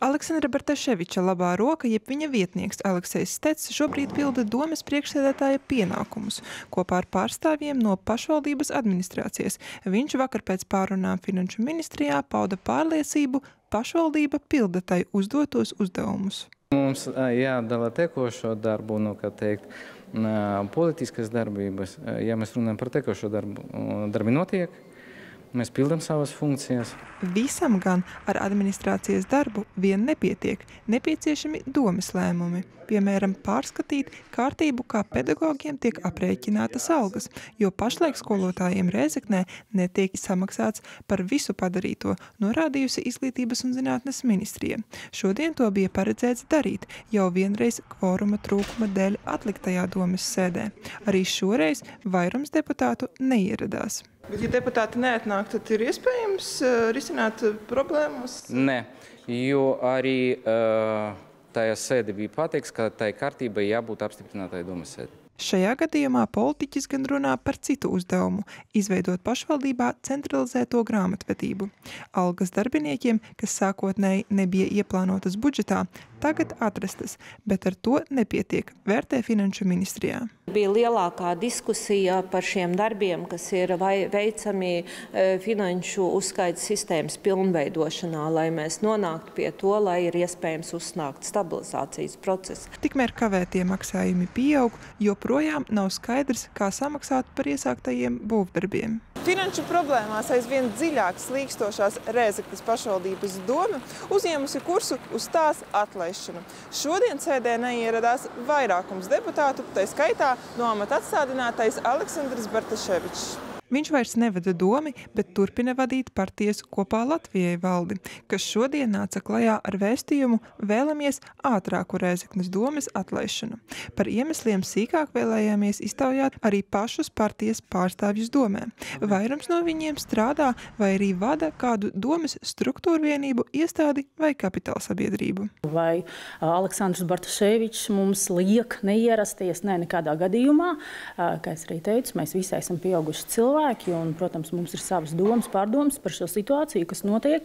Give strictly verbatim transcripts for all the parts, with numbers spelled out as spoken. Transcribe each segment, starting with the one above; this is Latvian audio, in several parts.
Aleksandra Bartaševiča labā roka, jeb viņa vietnieks Aleksejs Stets šobrīd pilda domes priekšsēdētāja pienākumus. Kopā ar pārstāvjiem no pašvaldības administrācijas viņš vakar pēc pārunām Finanšu ministrijā pauda pārliecību, pašvaldība pilda tai uzdotos uzdevumus. Mums jādala tekošo darbu, nu, kā teikt, politiskas darbības. Ja mēs runājam par tekošo darbu, darbi notiek. Mēs pildam savas funkcijas. Visam gan ar administrācijas darbu vien nepietiek, nepieciešami domes lēmumi. Piemēram, pārskatīt kārtību, kā pedagogiem tiek aprēķinātas algas, jo pašlaik skolotājiem Rēzeknē netiek samaksāts par visu padarīto, norādījusi Izglītības un zinātnes ministrija. Šodien to bija paredzēts darīt, jau vienreiz kvoruma trūkuma dēļ atliktajā domes sēdē. Arī šoreiz vairums deputātu neieradās. Bet, ja deputāti neatnāk, tad ir iespējams uh, risināt problēmas? Nē, jo arī uh, tajā sēde bija pateikts, ka tai kārtībai jābūt apstiprinātai domes sēdē. Šajā gadījumā politiķis gan runā par citu uzdevumu – izveidot pašvaldībā centralizēto grāmatvedību. Algas darbiniekiem, kas sākotnēji nebija ieplānotas budžetā, tagad atrastas, bet ar to nepietiek, vērtē Finanšu ministrijā. Bija lielākā diskusija par šiem darbiem, kas ir veicami finanšu uzskaites sistēmas pilnveidošanā, lai mēs nonāktu pie to, lai ir iespējams uzsākt stabilizācijas procesu. Tikmēr kavētie maksājumi pieaug, jo projām nav skaidrs, kā samaksāt par iesāktajiem būvdarbiem. Finanšu problēmās aizvien dziļāk slīkstošās Rēzeknes pašvaldības doma uzņēmusi kursu uz tās atlaišanu. Šodien sēdē neieradās vairākums deputātu, tai skaitā no amata atstādinātais Aleksandrs Bartaševičs. Viņš vairs nevada domi, bet turpina vadīt partijas Kopā Latvijai valdi, kas šodien nāca klajā ar vēstījumu vēlamies ātrāku Rēzeknes domes atlaišanu. Par iemesliem sīkāk vēlējāmies iztaujāt arī pašus partijas pārstāvjus domē. Vairums no viņiem strādā vai arī vada kādu domes struktūrvienību, iestādi vai kapitāla sabiedrību. Vai Aleksandrs Bartaševičs mums liek neierasties? Nē, nekādā gadījumā. Kā es arī teicu, mēs visi esam pieauguši cilvēki. Un, protams, mums ir savas domas, pārdomas par šo situāciju, kas notiek,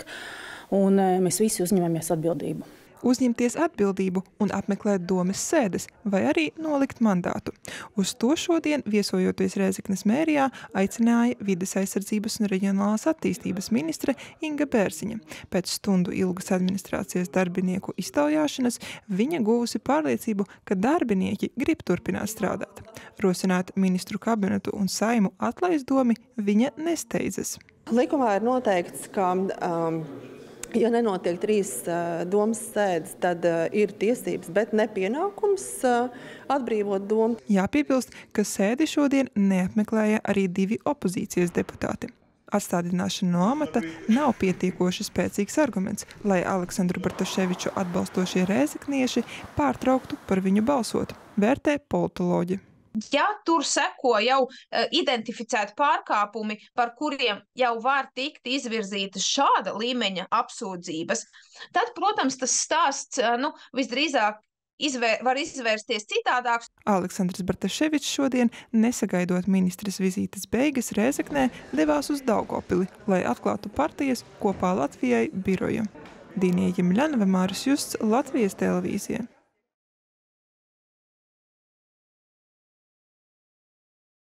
un mēs visi uzņemamies atbildību. Uzņemties atbildību un apmeklēt domes sēdes, vai arī nolikt mandātu. Uz to šodien, viesojoties Rēzeknes mērijā, aicināja Vides aizsardzības un reģionālās attīstības ministre Inga Bērziņa. Pēc stundu ilgas administrācijas darbinieku iztaujāšanas viņa guvusi pārliecību, ka darbinieki grib turpināt strādāt. Rosināt ministru kabinetu un Saimu atlaist domi viņa nesteidzas. Likumā ir noteikts, ka um, ja nenotiek trīs uh, domas sēdes, tad uh, ir tiesības, bet ne pienākums uh, atbrīvot domu. Jāpiebilst, ka sēdi šodien neapmeklēja arī divi opozīcijas deputāti. Atstādināšana no amata nav pietiekoši spēcīgs arguments, lai Aleksandru Bartaševiču atbalstošie rēzeknieši pārtrauktu par viņu balsot, vērtē politoloģi. Ja tur seko jau uh, identificēti pārkāpumi, par kuriem jau var tikt izvirzītas šāda līmeņa apsūdzības, tad, protams, tas stāsts uh, nu, visdrīzāk izvēr, var izvērsties citādāks. Aleksandrs Bartaševičs šodien, nesagaidot ministres vizītes beigas Rēzeknē, devās uz Daugavpili, lai atklātu partijas Kopā Latvijai biroju. Dīnija Jemļanova, Māris Justs, Latvijas televīzija.